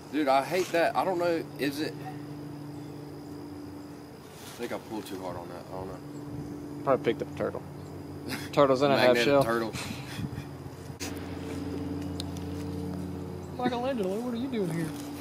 Dude, I hate that. I don't know. Is it? I think I pulled too hard on that. I don't know. Probably picked up a turtle. Turtles in a half Magnetic shell. turtle. Michelangelo, what are you doing here?